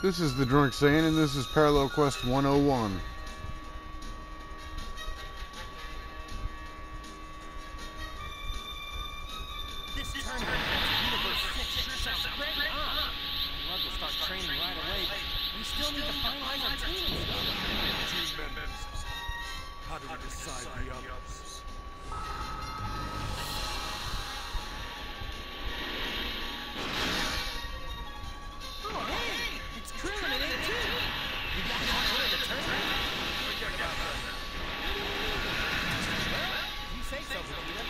This is the Drunk Saiyan, and this is Parallel Quest 101. This tournament against Xenoverse 6 sure sounds great, huh? I'd love to start training right away, but we still need to finalize our team and stuff. Team members. How do we decide the others? Oh, hey! It's Krillin and 18! You guys want to win the tournament? Forget about that. Well, if you say so, Vegeta.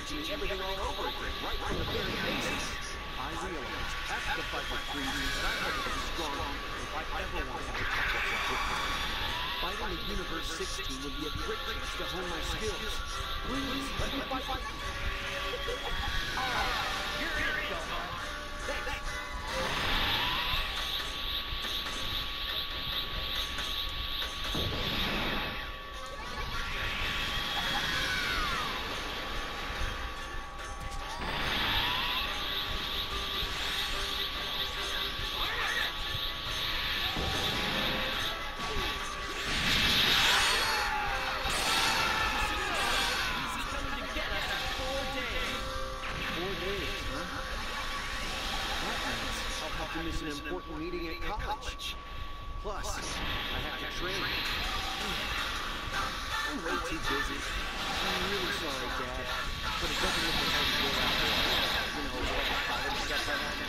teaching me everything all over again, right from the very basics. I realize after the fight with Frieza that I had to be strong if I ever want to protect what's important. Fighting the Universe 16 would be a great chance to hone my skills. Please, let me fight with you. You're it, Gohan. Thanks. Miss an important meeting at college. Plus, I have to train. I'm way too busy. I'm really sorry, Dad. But it doesn't look like I can go after all. You know, all the college stuff I have to